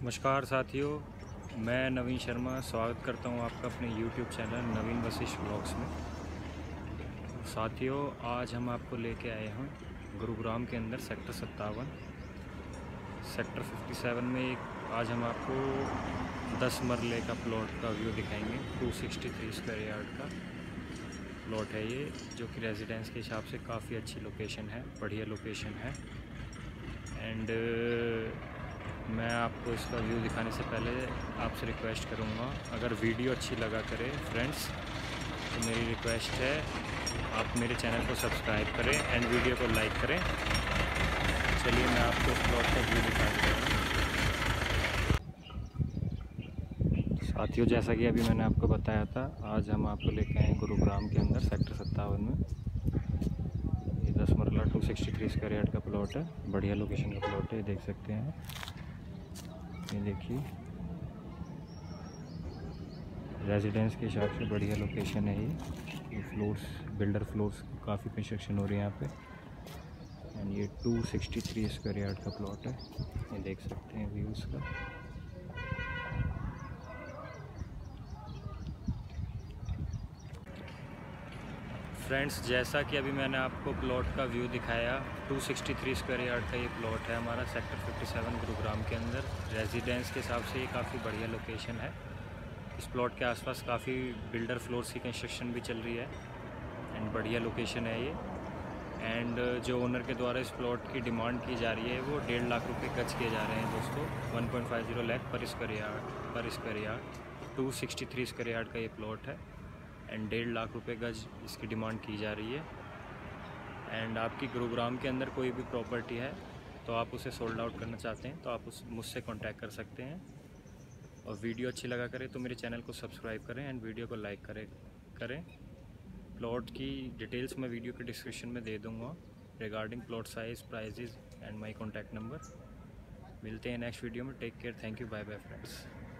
नमस्कार साथियों, मैं नवीन शर्मा स्वागत करता हूं आपका अपने YouTube channel Naveen Vashishth blogs में। साथियों, आज हम आपको लेके आए हैं गुरुग्राम के अंदर सेक्टर 57 में आज हम आपको 10 मरले का प्लॉट का व्यू दिखाएंगे। 263 स्क्वायर यार्ड का प्लॉट है ये, जो कि रेजिडेंस के हिसाब से काफ़ी अच्छी लोकेशन है, बढ़िया लोकेशन है। एंड मैं आपको इसका व्यू दिखाने से पहले आपसे रिक्वेस्ट करूँगा, अगर वीडियो अच्छी लगा करे फ्रेंड्स, तो मेरी रिक्वेस्ट है आप मेरे चैनल को सब्सक्राइब करें एंड वीडियो को लाइक करें। चलिए मैं आपको इस प्लॉट का व्यू दिखाता हूँ। साथियों, जैसा कि अभी मैंने आपको बताया था, आज हम आपको लेके आए गुरुग्राम के अंदर सेक्टर 57 में। ये 10 मरला 263 स्क्वायर यार्ड का प्लॉट है, बढ़िया लोकेशन का प्लॉट है, देख सकते हैं। ये देखिए, रेजिडेंस के हिसाब से बढ़िया लोकेशन है ये फ्लोर्स, बिल्डर फ्लोर्स काफ़ी कंस्ट्रक्शन हो रही है यहाँ पे। एंड ये 263 स्क्वायर यार्ड का प्लॉट है, ये देख सकते हैं व्यूज़ का। फ्रेंड्स, जैसा कि अभी मैंने आपको प्लॉट का व्यू दिखाया, 263 स्क्वायर यार्ड का ये प्लॉट है हमारा सेक्टर 57 गुरुग्राम के अंदर। रेजिडेंस के हिसाब से ये काफ़ी बढ़िया लोकेशन है। इस प्लॉट के आसपास काफ़ी बिल्डर फ्लोर्स की कंस्ट्रक्शन भी चल रही है एंड बढ़िया लोकेशन है ये। एंड जो ओनर के द्वारा इस प्लॉट की डिमांड की जा रही है वो 1.5 लाख रुपए गज किए जा रहे हैं दोस्तों। 1.50 लाख पर स्क्वायर यार्ड 263 स्क्वायर यार्ड का ये प्लॉट है एंड 1.5 लाख रुपए गज इसकी डिमांड की जा रही है। एंड आपकी गुरुग्राम के अंदर कोई भी प्रॉपर्टी है तो आप उसे सोल्ड आउट करना चाहते हैं तो आप मुझसे कॉन्टैक्ट कर सकते हैं। और वीडियो अच्छी लगा करें तो मेरे चैनल को सब्सक्राइब करें एंड वीडियो को लाइक करें। प्लॉट की डिटेल्स मैं वीडियो के डिस्क्रिप्शन में दे दूंगा regarding plot size, prices and my contact number. मिलते हैं नेक्स्ट वीडियो में। Take care, thank you, bye bye friends.